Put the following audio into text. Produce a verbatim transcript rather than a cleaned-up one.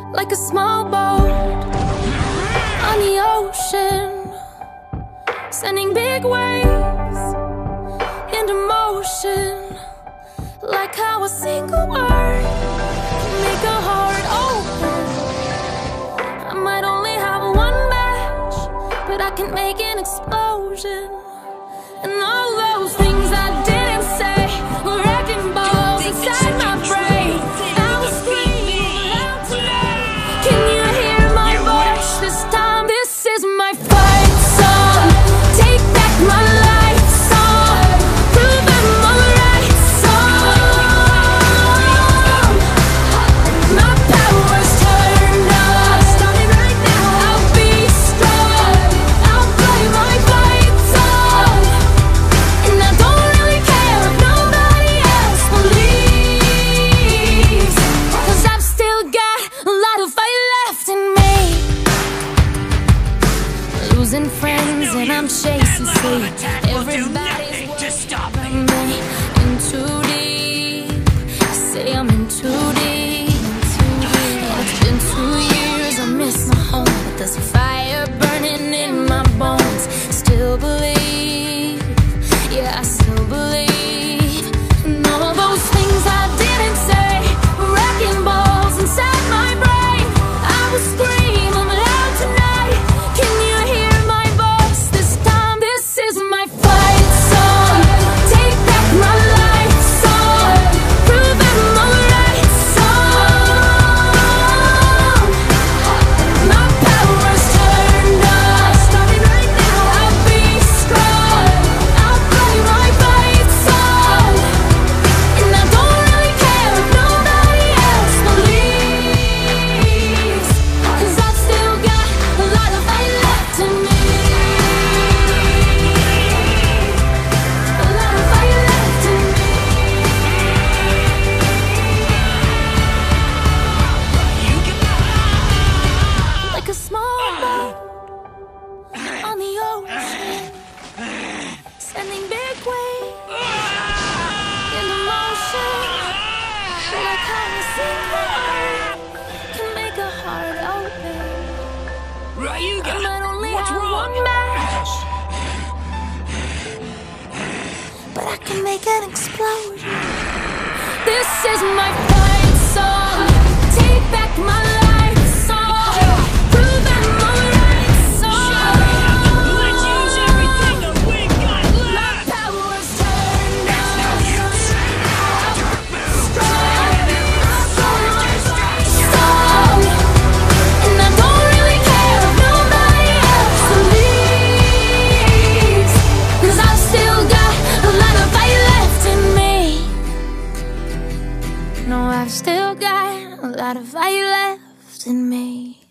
like a small boat on the ocean, sending big waves into motion. Like how a single word can make a heart open. I might only have one match, but I can make an explosion. And all those things I didn't say were wrecking balls inside my brain. I was screaming loud tonight. Can you hear my voice this time? This is my fight song. Take back my life song. Prove I'm alright song. My power's turned on. Starting right now. I'll be strong. I'll play my fight song. And I don't really care if nobody else believes, 'cause I've still got a lot of fight left in me. Losing friends and I'm chasing sleep. Everybody's to stop me. in too deep. You say I'm in too deep. And it's been two years, I miss my home, but there's a fire burning in my bones. Still believe, yeah, I still believe. And all those things I didn't say were wrecking balls inside my brain. I was screaming loud tonight. Can you hear my voice this time? This is my fight song. Take back my life song. Prove I'm alright song. My power's turned on. Starting right now. I'll be strong. I'll play my fight song. And I don't really care if nobody else believes, 'cause I've still got a lot of fight left in me. A lot of fight left in me. Like a small boat on the ocean, sending big waves into motion. Like how a single word can make a heart open. Ryuga, I might only what's have wrong? one match, but I can make an explosion. This is my fight song. Take back my life song. Prove I'm alright song. Let's use everything that we got My left. power's turned on. Strong. And I don't really care if nobody else believes, 'cause I've still got a lot of fight left in me. No, I've still got a lot of fight left in me.